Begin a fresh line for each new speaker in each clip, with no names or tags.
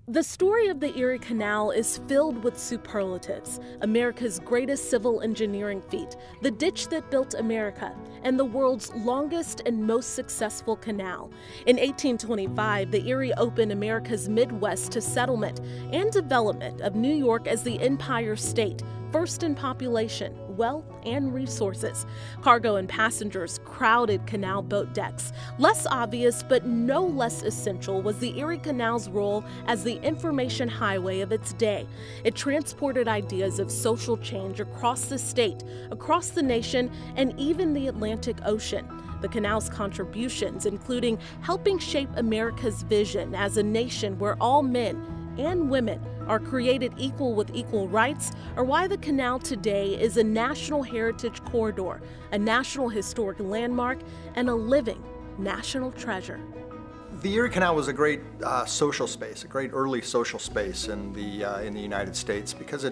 The story of the Erie Canal is filled with superlatives. America's greatest civil engineering feat, the ditch that built America, and the world's longest and most successful canal. In 1825, the Erie opened America's Midwest to settlement and development of New York as the Empire State, first in population, wealth, and resources. Cargo and passengers crowded canal boat decks. Less obvious, but no less essential, was the Erie Canal's role as the information highway of its day. It transported ideas of social change across the state, across the nation, and even the Atlantic Ocean. The canal's contributions, including helping shape America's vision as a nation where all men and women are created equal with equal rights, are why the canal today is a national heritage corridor, a national historic landmark, and a living national treasure.
The Erie Canal was a great social space, a great early social space in the United States, because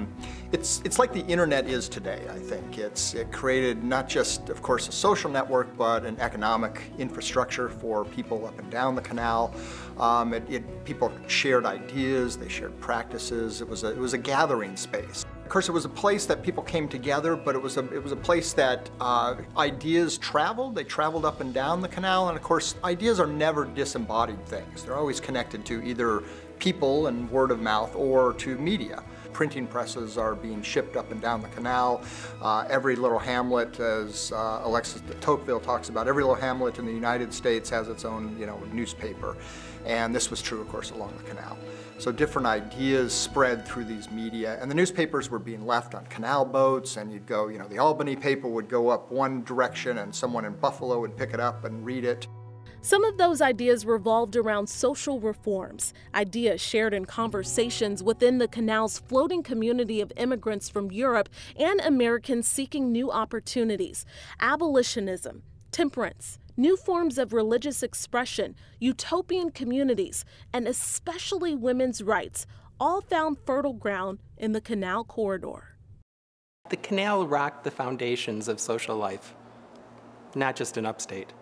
it's like the internet is today. I think it created not just, of course, a social network, but an economic infrastructure for people up and down the canal. People shared ideas, they shared practices. It was a gathering space. Of course, it was a place that people came together, but it was a place that ideas traveled. They traveled up and down the canal, and of course, ideas are never disembodied things. They're always connected to either people and word of mouth or to media. Printing presses are being shipped up and down the canal. Every little hamlet, as Alexis de Tocqueville talks about, every little hamlet in the United States has its own, newspaper. And this was true, of course, along the canal. So different ideas spread through these media, and the newspapers were being left on canal boats, and you'd go, the Albany paper would go up one direction and someone in Buffalo would pick it up and read it.
Some of those ideas revolved around social reforms, ideas shared in conversations within the canal's floating community of immigrants from Europe and Americans seeking new opportunities, abolitionism, temperance, new forms of religious expression, utopian communities, and especially women's rights, all found fertile ground in the canal corridor.
The canal rocked the foundations of social life, not just in upstate.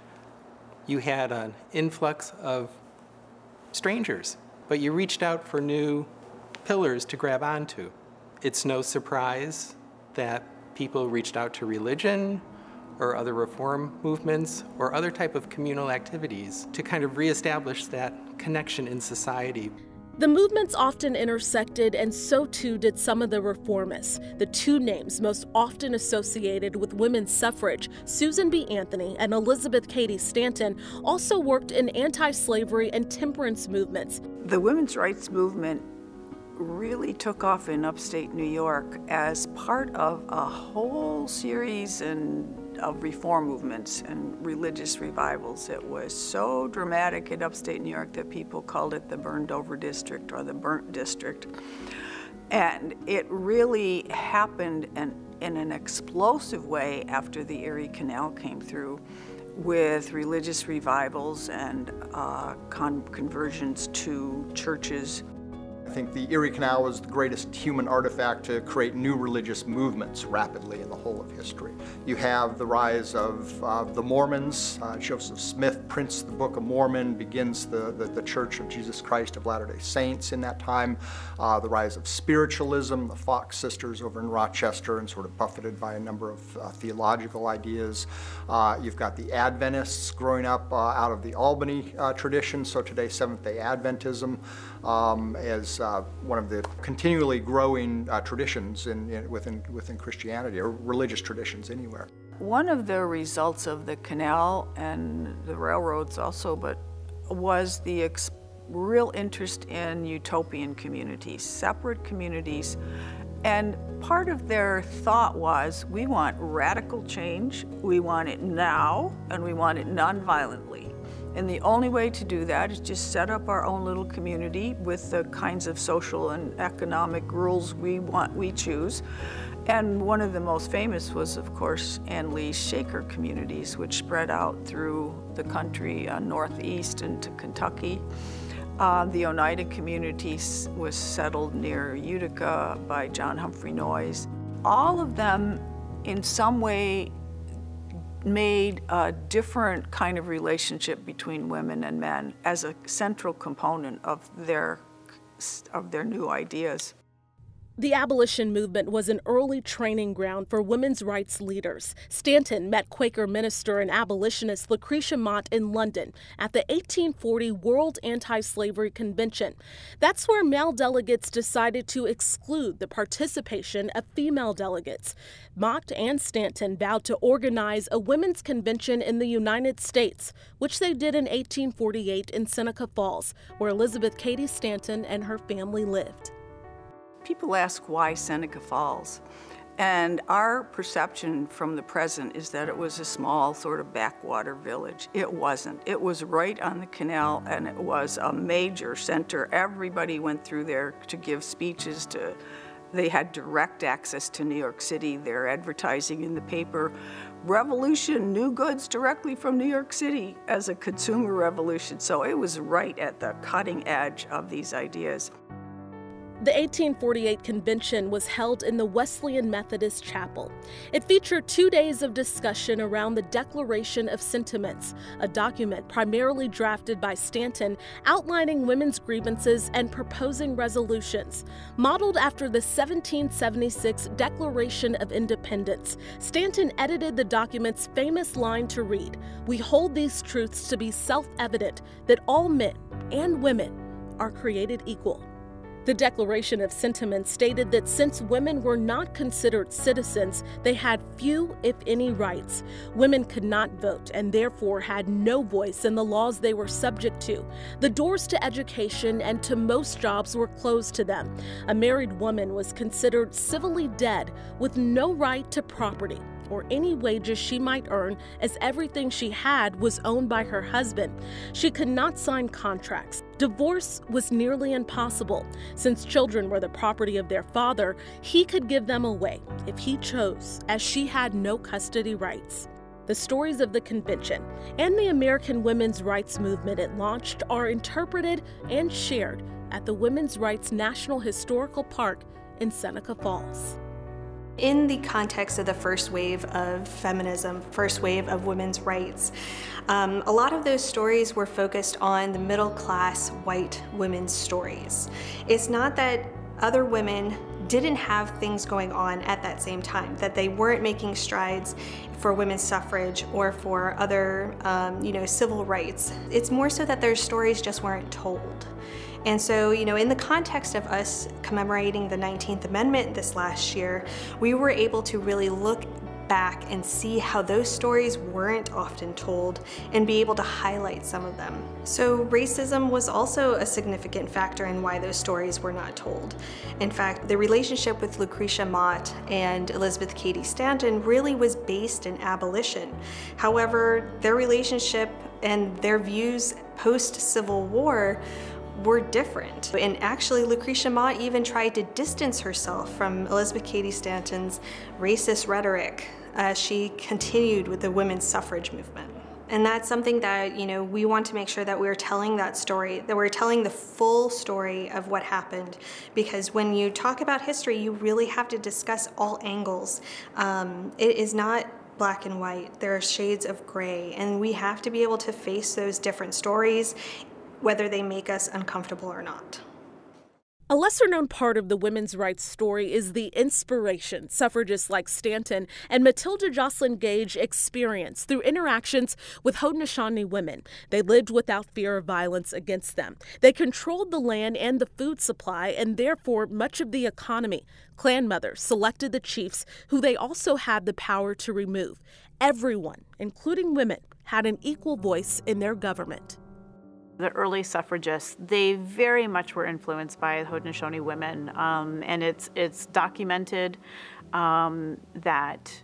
You had an influx of strangers, but you reached out for new pillars to grab onto. It's no surprise that people reached out to religion or other reform movements or other type of communal activities to kind of reestablish that connection in society.
The movements often intersected, and so too did some of the reformists. The two names most often associated with women's suffrage, Susan B. Anthony and Elizabeth Cady Stanton, also worked in anti-slavery and temperance movements.
The women's rights movement really took off in upstate New York as part of a whole series of reform movements and religious revivals. It was so dramatic in upstate New York that people called it the burned over district or the burnt district. And it really happened in an explosive way after the Erie Canal came through, with religious revivals and conversions to churches.
I think the Erie Canal was the greatest human artifact to create new religious movements rapidly in the whole of history. You have the rise of the Mormons. Joseph Smith prints the Book of Mormon, begins the Church of Jesus Christ of Latter-day Saints in that time. The rise of spiritualism, the Fox sisters over in Rochester, and sort of buffeted by a number of theological ideas. You've got the Adventists growing up out of the Albany tradition, so today Seventh-day Adventism as one of the continually growing traditions within Christianity, or religious traditions anywhere.
One of the results of the canal and the railroads also, but was the real interest in utopian communities, separate communities. And part of their thought was, we want radical change, we want it now, and we want it non-violently. And the only way to do that is just set up our own little community with the kinds of social and economic rules we choose. And one of the most famous was, of course, Ann Lee's Shaker communities, which spread out through the country, northeast into Kentucky. The Oneida community was settled near Utica by John Humphrey Noyes. All of them, in some way, made a different kind of relationship between women and men as a central component of their of their new ideas.
The abolition movement was an early training ground for women's rights leaders. Stanton met Quaker minister and abolitionist Lucretia Mott in London at the 1840 World Anti-Slavery Convention. That's where male delegates decided to exclude the participation of female delegates. Mott and Stanton vowed to organize a women's convention in the United States, which they did in 1848 in Seneca Falls, where Elizabeth Cady Stanton and her family lived.
People ask why Seneca Falls, and our perception from the present is that it was a small sort of backwater village. It wasn't. It was right on the canal, and it was a major center. Everybody went through there to give speeches. They had direct access to New York City. They're advertising in the paper, revolution, new goods directly from New York City as a consumer revolution. So it was right at the cutting edge of these ideas.
The 1848 convention was held in the Wesleyan Methodist Chapel. It featured 2 days of discussion around the Declaration of Sentiments, a document primarily drafted by Stanton outlining women's grievances and proposing resolutions. Modeled after the 1776 Declaration of Independence, Stanton edited the document's famous line to read, "We hold these truths to be self-evident that all men and women are created equal." The Declaration of Sentiments stated that since women were not considered citizens, they had few, if any, rights. Women could not vote and therefore had no voice in the laws they were subject to. The doors to education and to most jobs were closed to them. A married woman was considered civilly dead with no right to property or any wages she might earn, as everything she had was owned by her husband. She could not sign contracts. Divorce was nearly impossible. Since children were the property of their father, he could give them away if he chose, as she had no custody rights. The stories of the convention and the American women's rights movement it launched are interpreted and shared at the Women's Rights National Historical Park in Seneca Falls.
In the context of the first wave of feminism, first wave of women's rights, a lot of those stories were focused on the middle-class white women's stories. It's not that other women didn't have things going on at that same time, that they weren't making strides for women's suffrage or for other, civil rights. It's more so that their stories just weren't told. And so, in the context of us commemorating the 19th Amendment this last year, we were able to really look back and see how those stories weren't often told and be able to highlight some of them. So racism was also a significant factor in why those stories were not told. In fact, the relationship with Lucretia Mott and Elizabeth Cady Stanton really was based in abolition. However, their relationship and their views post-Civil War were different. And actually, Lucretia Mott even tried to distance herself from Elizabeth Cady Stanton's racist rhetoric as she continued with the women's suffrage movement. And that's something that, we want to make sure that we're telling that story, that we're telling the full story of what happened. Because when you talk about history, you really have to discuss all angles. It is not black and white. There are shades of gray, and we have to be able to face those different stories, whether they make us uncomfortable or not.
A lesser-known part of the women's rights story is the inspiration suffragists like Stanton and Matilda Joslyn Gage experienced through interactions with Haudenosaunee women. They lived without fear of violence against them. They controlled the land and the food supply and therefore much of the economy. Clan mothers selected the chiefs who they also had the power to remove. Everyone, including women, had an equal voice in their government.
The early suffragists, they very much were influenced by Haudenosaunee women, and it's documented that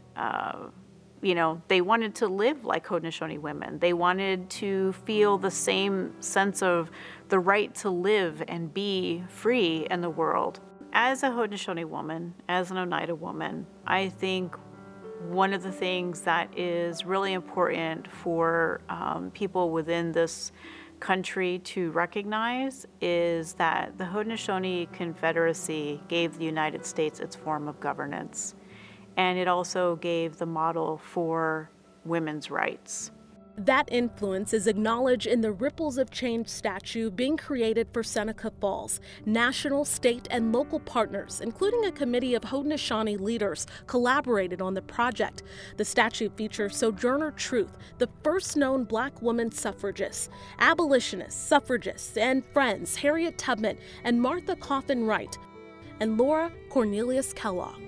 they wanted to live like Haudenosaunee women. They wanted to feel the same sense of the right to live and be free in the world. As a Haudenosaunee woman, as an Oneida woman, I think one of the things that is really important for people within this country to recognize is that the Haudenosaunee Confederacy gave the United States its form of governance, and it also gave the model for women's rights.
That influence is acknowledged in the Ripples of Change statue being created for Seneca Falls. National, state, and local partners, including a committee of Haudenosaunee leaders, collaborated on the project. The statue features Sojourner Truth, the first known Black woman suffragist, abolitionists, suffragists, and friends Harriet Tubman and Martha Coffin Wright, and Laura Cornelius Kellogg.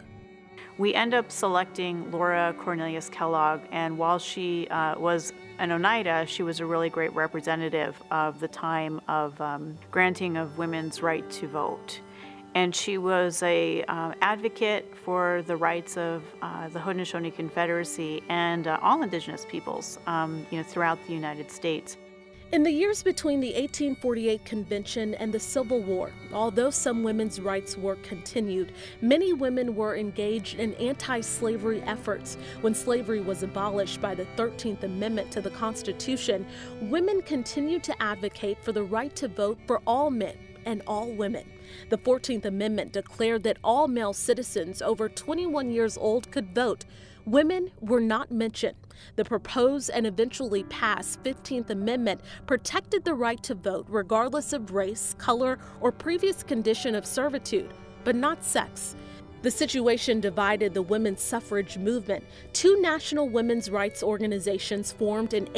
We end up selecting Laura Cornelius Kellogg, and while she was an Oneida, she was a really great representative of the time of granting of women's right to vote. And she was a advocate for the rights of the Haudenosaunee Confederacy and all Indigenous peoples throughout the United States.
In the years between the 1848 Convention and the Civil War, although some women's rights work continued, many women were engaged in anti-slavery efforts. When slavery was abolished by the 13th Amendment to the Constitution, women continued to advocate for the right to vote for all men and all women. The 14th Amendment declared that all male citizens over 21 years old could vote. Women were not mentioned. The proposed and eventually passed 15th Amendment protected the right to vote regardless of race, color, or previous condition of servitude, but not sex. The situation divided the women's suffrage movement. Two national women's rights organizations formed in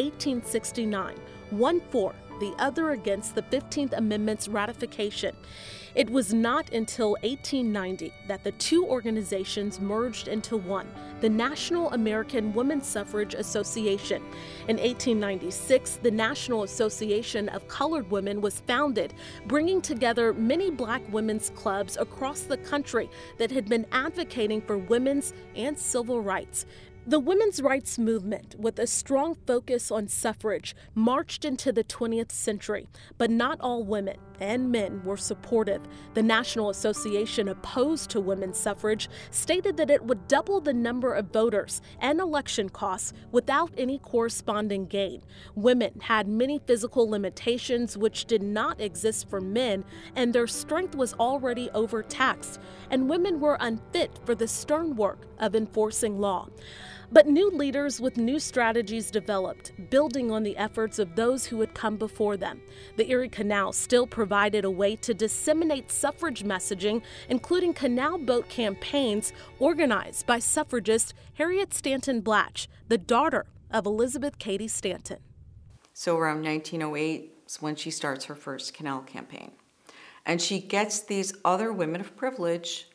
1869, one for, the other against the 15th Amendment's ratification. It was not until 1890 that the two organizations merged into one, the National American Women's Suffrage Association. In 1896, the National Association of Colored Women was founded, bringing together many Black women's clubs across the country that had been advocating for women's and civil rights. The women's rights movement, with a strong focus on suffrage, marched into the 20th century, but not all women and men were supportive. The National Association opposed to women's suffrage stated that it would double the number of voters and election costs without any corresponding gain. Women had many physical limitations which did not exist for men, and their strength was already overtaxed, and women were unfit for the stern work of enforcing law. But new leaders with new strategies developed, building on the efforts of those who had come before them. The Erie Canal still provided a way to disseminate suffrage messaging, including canal boat campaigns organized by suffragist Harriet Stanton Blatch, the daughter of Elizabeth Cady Stanton.
So around 1908 is when she starts her first canal campaign. And she gets these other women of privilege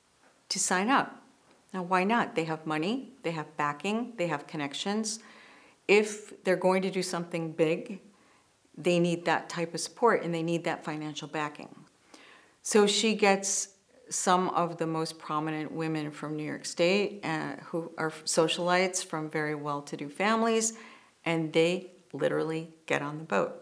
to sign up. Now, why not? They have money, they have backing, they have connections. If they're going to do something big, they need that type of support and they need that financial backing. So she gets some of the most prominent women from New York State who are socialites from very well-to-do families, and they literally get on the boat.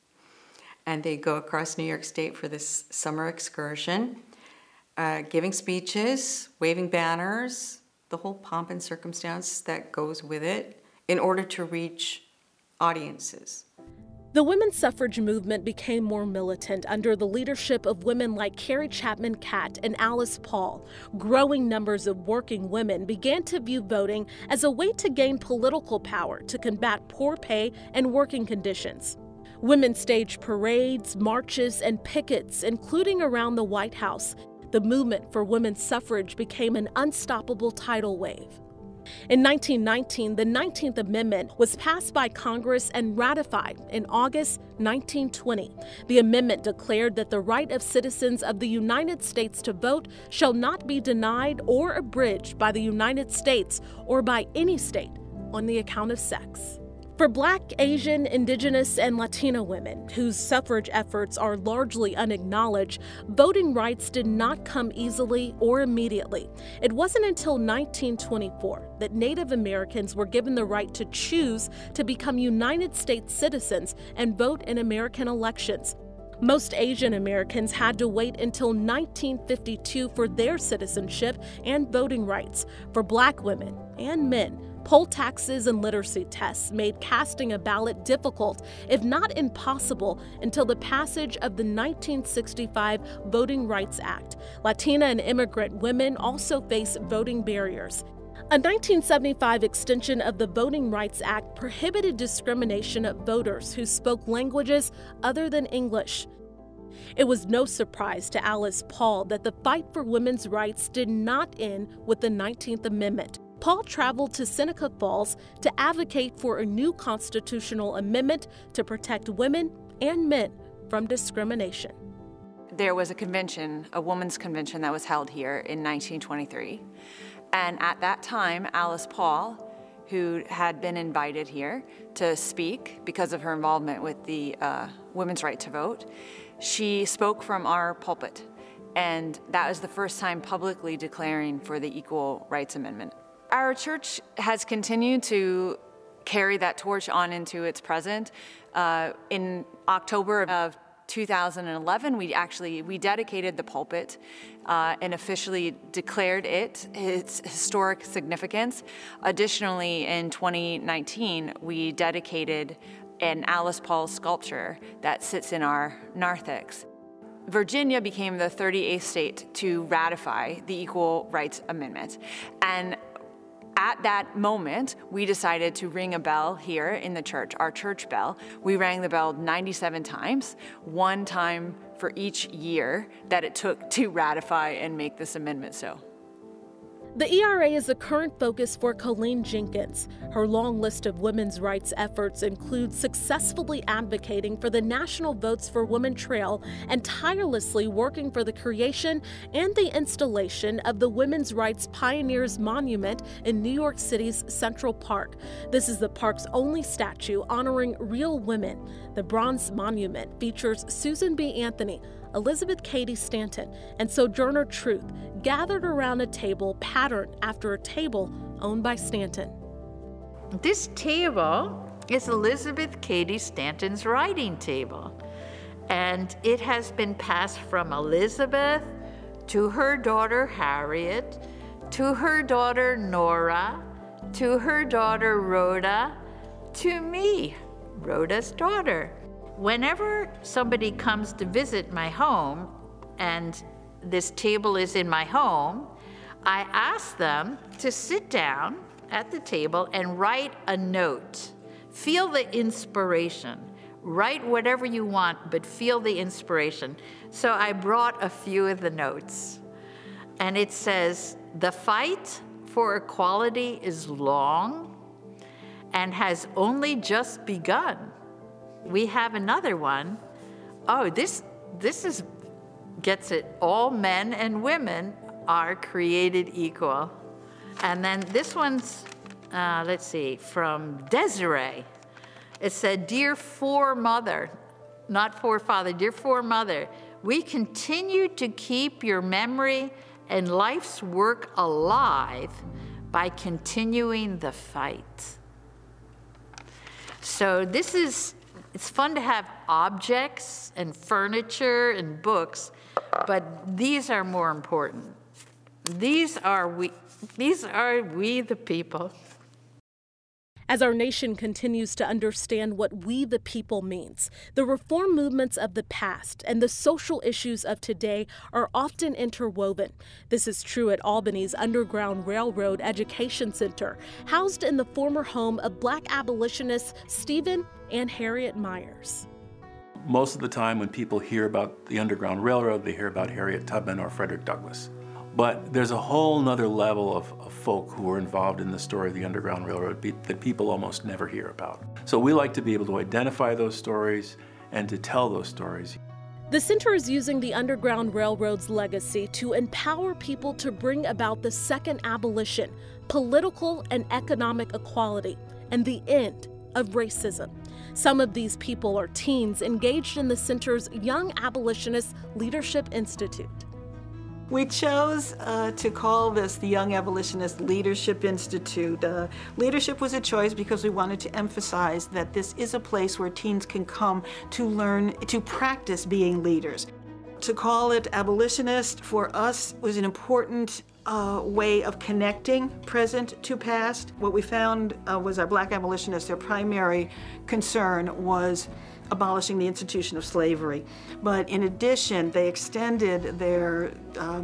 And they go across New York State for this summer excursion. Giving speeches, waving banners, the whole pomp and circumstance that goes with it in order to reach audiences.
The women's suffrage movement became more militant under the leadership of women like Carrie Chapman Catt and Alice Paul. Growing numbers of working women began to view voting as a way to gain political power to combat poor pay and working conditions. Women staged parades, marches, and pickets, including around the White House. The movement for women's suffrage became an unstoppable tidal wave. In 1919, the 19th Amendment was passed by Congress and ratified in August 1920. The amendment declared that the right of citizens of the United States to vote shall not be denied or abridged by the United States or by any state on the account of sex. For Black, Asian, Indigenous, and Latino women, whose suffrage efforts are largely unacknowledged, voting rights did not come easily or immediately. It wasn't until 1924 that Native Americans were given the right to choose to become United States citizens and vote in American elections. Most Asian Americans had to wait until 1952 for their citizenship and voting rights. For Black women and men, poll taxes and literacy tests made casting a ballot difficult, if not impossible, until the passage of the 1965 Voting Rights Act. Latina and immigrant women also face voting barriers. A 1975 extension of the Voting Rights Act prohibited discrimination of voters who spoke languages other than English. It was no surprise to Alice Paul that the fight for women's rights did not end with the 19th Amendment. Paul traveled to Seneca Falls to advocate for a new constitutional amendment to protect women and men from discrimination.
There was a convention, a women's convention that was held here in 1923. And at that time, Alice Paul, who had been invited here to speak because of her involvement with the women's right to vote, she spoke from our pulpit. And that was the first time publicly declaring for the Equal Rights Amendment. Our church has continued to carry that torch on into its present. In October of 2011, we dedicated the pulpit and officially declared its historic significance. Additionally, in 2019, we dedicated an Alice Paul sculpture that sits in our narthex. Virginia became the 38th state to ratify the Equal Rights Amendment. And at that moment, we decided to ring a bell here in the church, our church bell. We rang the bell 97 times, one time for each year that it took to ratify and make this amendment so.
The ERA is a current focus for Colleen Jenkins. Her long list of women's rights efforts include successfully advocating for the National Votes for Women Trail and tirelessly working for the creation and the installation of the Women's Rights Pioneers Monument in New York City's Central Park. This is the park's only statue honoring real women. The bronze monument features Susan B. Anthony, Elizabeth Cady Stanton, and Sojourner Truth gathered around a table patterned after a table owned by Stanton.
This table is Elizabeth Cady Stanton's writing table, and it has been passed from Elizabeth to her daughter Harriet, to her daughter Nora, to her daughter Rhoda, to me, Rhoda's daughter. Whenever somebody comes to visit my home, and this table is in my home, I ask them to sit down at the table and write a note. Feel the inspiration. Write whatever you want, but feel the inspiration. So I brought a few of the notes. And it says, "The fight for equality is long and has only just begun." We have another one. Oh, this gets it. All men and women are created equal. And then this one's, let's see, from Desiree. It said, "Dear foremother," not forefather, "Dear foremother, we continue to keep your memory and life's work alive by continuing the fight." So this is, it's fun to have objects and furniture and books, but these are more important. These are we the people.
As our nation continues to understand what we the people means, the reform movements of the past and the social issues of today are often interwoven. This is true at Albany's Underground Railroad Education Center, housed in the former home of Black abolitionists Stephen and Harriet Myers.
Most of the time when people hear about the Underground Railroad, they hear about Harriet Tubman or Frederick Douglass. But there's a whole nother level of folk who were involved in the story of the Underground Railroad that people almost never hear about. So we like to be able to identify those stories and to tell those stories.
The center is using the Underground Railroad's legacy to empower people to bring about the second abolition, political and economic equality, and the end of racism. Some of these people are teens engaged in the center's Young Abolitionist Leadership Institute.
We chose to call this the Young Abolitionist Leadership Institute. Leadership was a choice because we wanted to emphasize that this is a place where teens can come to learn, to practice being leaders. To call it abolitionist for us was an important way of connecting present to past. What we found was our Black abolitionists, their primary concern was abolishing the institution of slavery. But in addition, they extended their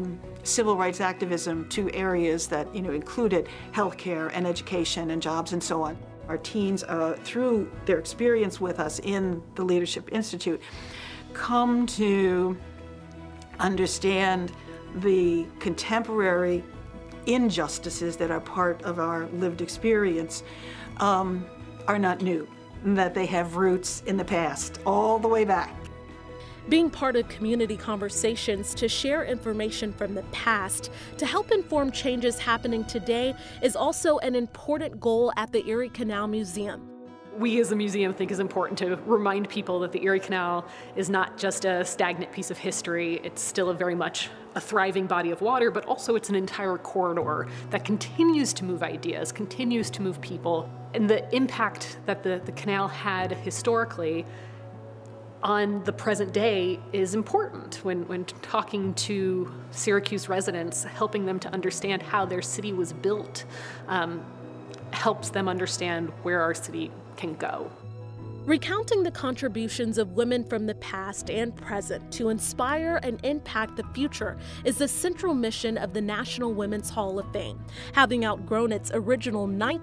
civil rights activism to areas that included healthcare and education and jobs and so on. Our teens, through their experience with us in the Leadership Institute, come to understand the contemporary injustices that are part of our lived experience are not new, that they have roots in the past, all the way back.
Being part of community conversations to share information from the past to help inform changes happening today is also an important goal at the Erie Canal Museum.
We as a museum think it's important to remind people that the Erie Canal is not just a stagnant piece of history. It's still very much a thriving body of water, but also it's an entire corridor that continues to move ideas, continues to move people. And the impact that the canal had historically on the present day is important when talking to Syracuse residents, helping them to understand how their city was built, helps them understand where our city can go.
Recounting the contributions of women from the past and present to inspire and impact the future is the central mission of the National Women's Hall of Fame. Having outgrown its original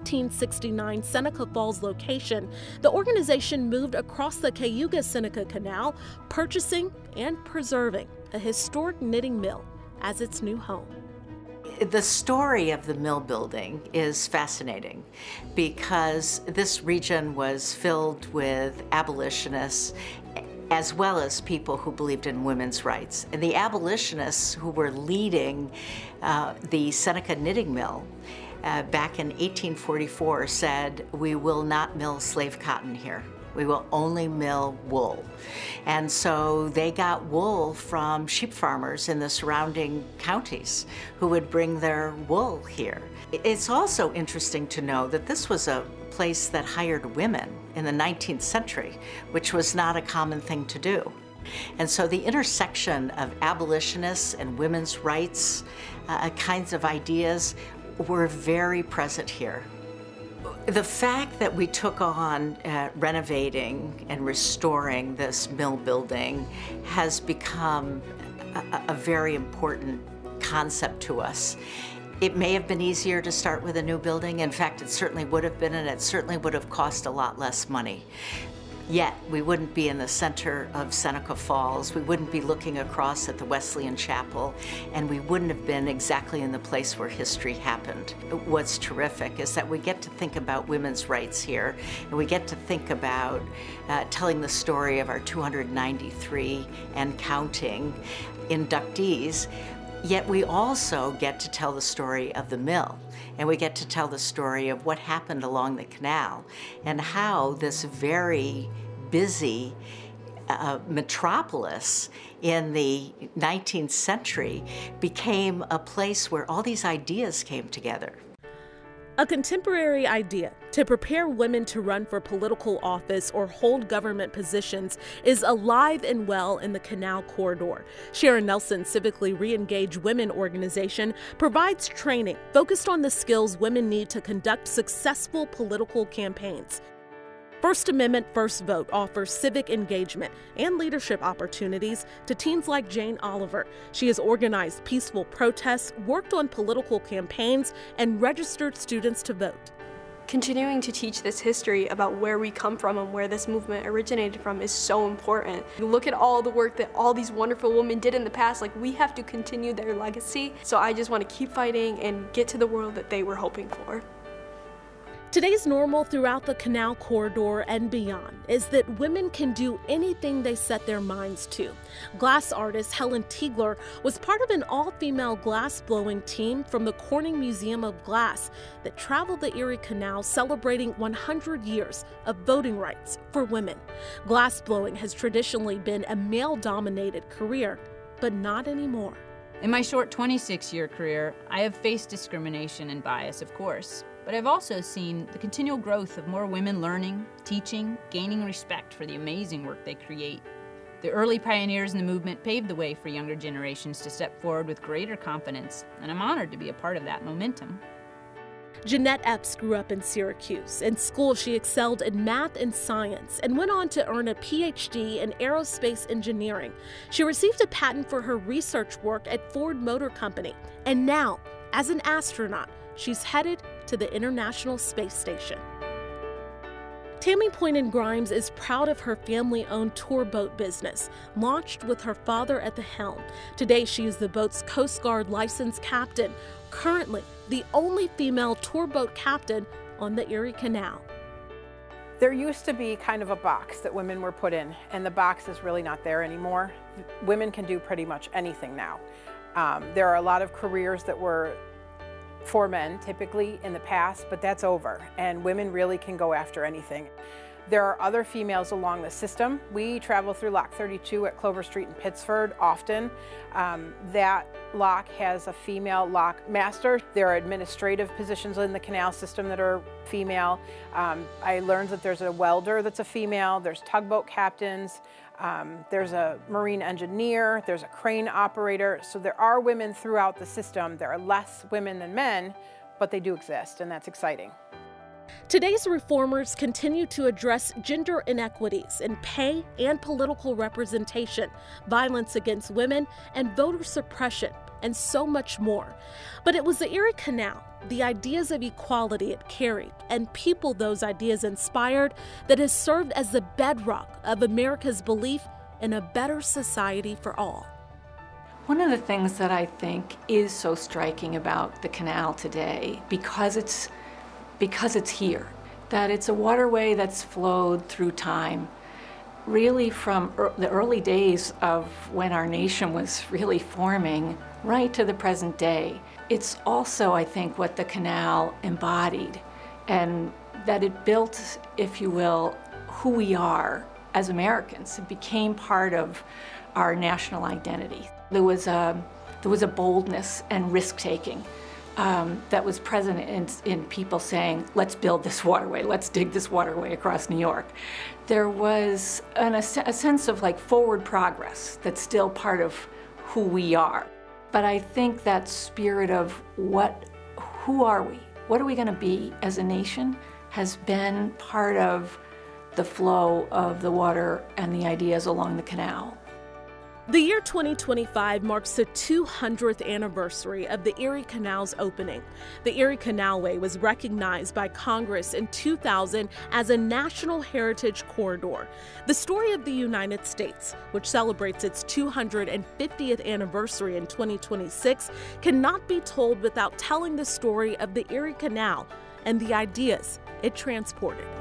1969 Seneca Falls location, the organization moved across the Cayuga-Seneca Canal, purchasing and preserving a historic knitting mill as its new home.
The story of the mill building is fascinating because this region was filled with abolitionists as well as people who believed in women's rights. And the abolitionists who were leading the Seneca Knitting Mill back in 1844 said, "We will not mill slave cotton here. We will only mill wool." And so they got wool from sheep farmers in the surrounding counties who would bring their wool here. It's also interesting to know that this was a place that hired women in the 19th century, which was not a common thing to do. And so the intersection of abolitionists and women's rights kinds of ideas were very present here. The fact that we took on renovating and restoring this mill building has become a very important concept to us. It may have been easier to start with a new building. In fact, it certainly would have been, and it certainly would have cost a lot less money. Yet, we wouldn't be in the center of Seneca Falls, we wouldn't be looking across at the Wesleyan Chapel, and we wouldn't have been exactly in the place where history happened. What's terrific is that we get to think about women's rights here, and we get to think about telling the story of our 293 and counting inductees, yet we also get to tell the story of the mill. And we get to tell the story of what happened along the canal and how this very busy metropolis in the 19th century became a place where all these ideas came together.
A contemporary idea to prepare women to run for political office or hold government positions is alive and well in the Canal Corridor. Sharon Nelson's Civically Re-Engaged Women organization provides training focused on the skills women need to conduct successful political campaigns. First Amendment First Vote offers civic engagement and leadership opportunities to teens like Jane Oliver. She has organized peaceful protests, worked on political campaigns, and registered students to vote.
Continuing to teach this history about where we come from and where this movement originated from is so important. You look at all the work that all these wonderful women did in the past, like we have to continue their legacy. So I just want to keep fighting and get to the world that they were hoping for.
Today's normal throughout the Canal Corridor and beyond is that women can do anything they set their minds to. Glass artist Helen Tiegler was part of an all-female glass-blowing team from the Corning Museum of Glass that traveled the Erie Canal celebrating 100 years of voting rights for women. Glass-blowing has traditionally been a male-dominated career, but not anymore.
In my short 26-year career, I have faced discrimination and bias, of course. But I've also seen the continual growth of more women learning, teaching, gaining respect for the amazing work they create. The early pioneers in the movement paved the way for younger generations to step forward with greater confidence, and I'm honored to be a part of that momentum.
Jeanette Epps grew up in Syracuse. In school, she excelled in math and science and went on to earn a PhD in aerospace engineering. She received a patent for her research work at Ford Motor Company. And now, as an astronaut, she's headed to the International Space Station. Tammy Poynton-Grimes is proud of her family-owned tour boat business, launched with her father at the helm. Today, she is the boat's Coast Guard licensed captain, currently the only female tour boat captain on the Erie Canal.
There used to be kind of a box that women were put in, and the box is really not there anymore. Women can do pretty much anything now. There are a lot of careers that were for men typically in the past, but that's over, and women really can go after anything. There are other females along the system. We travel through Lock 32 at Clover Street in Pittsford often. That lock has a female lock master. There are administrative positions in the canal system that are female. I learned that there's a welder that's a female, there's tugboat captains, there's a marine engineer, there's a crane operator. So there are women throughout the system. There are less women than men, but they do exist, and that's exciting.
Today's reformers continue to address gender inequities in pay and political representation, violence against women, and voter suppression, and so much more. But it was the Erie Canal, the ideas of equality it carried, and people those ideas inspired that has served as the bedrock of America's belief in a better society for all.
One of the things that I think is so striking about the canal today, because it's here, that it's a waterway that's flowed through time, really from the early days of when our nation was really forming right to the present day. It's also, I think, what the canal embodied, and that it built, if you will, who we are as Americans. It became part of our national identity. There was a boldness and risk-taking that was present in people saying, let's build this waterway, let's dig this waterway across New York. There was a sense of like forward progress that's still part of who we are. But I think that spirit of who are we? What are we going to be as a nation has been part of the flow of the water and the ideas along the canal.
The year 2025 marks the 200th anniversary of the Erie Canal's opening. The Erie Canalway was recognized by Congress in 2000 as a National Heritage Corridor. The story of the United States, which celebrates its 250th anniversary in 2026, cannot be told without telling the story of the Erie Canal and the ideas it transported.